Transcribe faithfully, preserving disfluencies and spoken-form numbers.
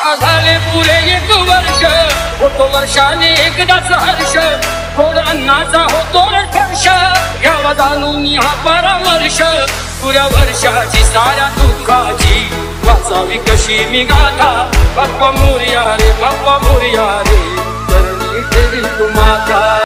झाले पुरे एक वर्ष होतो वर्षाने एकदाच हर्ष थोड अन्नाचा होतो स्पर्श घ्यावा जाणून हा परामर्श पुऱ्या वर्षाची साऱ्या दुःखाची वाचावी कशी मी गाथा बाप्पा मोरया रे बाप्पा मोरया रे करणी ठेवी तू माता।